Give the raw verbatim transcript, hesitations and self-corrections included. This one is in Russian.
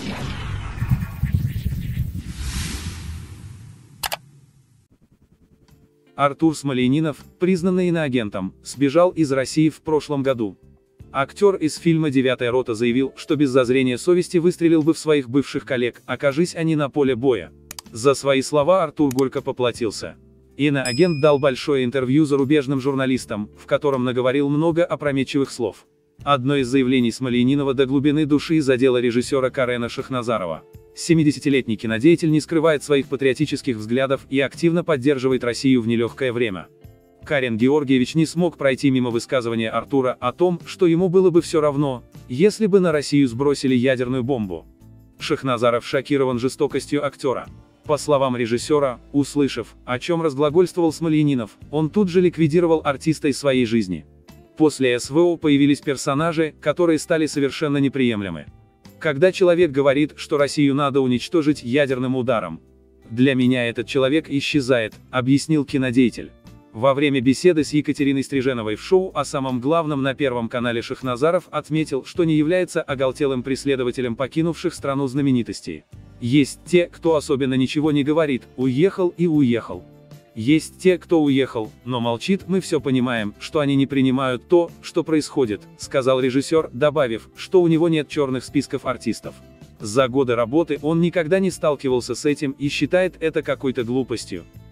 Артур Смольянинов, признанный иноагентом, сбежал из России в прошлом году. Актер из фильма «Девятая рота» заявил, что без зазрения совести выстрелил бы в своих бывших коллег, окажись они на поле боя. За свои слова Артур горько поплатился. Иноагент дал большое интервью зарубежным журналистам, в котором наговорил много опрометчивых слов. Одно из заявлений Смольянинова до глубины души задело режиссера Карена Шахназарова. семидесятилетний кинодеятель не скрывает своих патриотических взглядов и активно поддерживает Россию в нелегкое время. Карен Георгиевич не смог пройти мимо высказывания Артура о том, что ему было бы все равно, если бы на Россию сбросили ядерную бомбу. Шахназаров шокирован жестокостью актера. По словам режиссера, услышав, о чем разглагольствовал Смольянинов, он тут же ликвидировал артиста из своей жизни. После СВО появились персонажи, которые стали совершенно неприемлемы. Когда человек говорит, что Россию надо уничтожить ядерным ударом, для меня этот человек исчезает, объяснил кинодеятель. Во время беседы с Екатериной Стриженовой в шоу о самом главном на Первом канале Шахназаров отметил, что не является оголтелым преследователем покинувших страну знаменитостей. Есть те, кто особенно ничего не говорит, уехал и уехал. Есть те, кто уехал, но молчит, мы все понимаем, что они не принимают то, что происходит, сказал режиссер, добавив, что у него нет черных списков артистов. За годы работы он никогда не сталкивался с этим и считает это какой-то глупостью.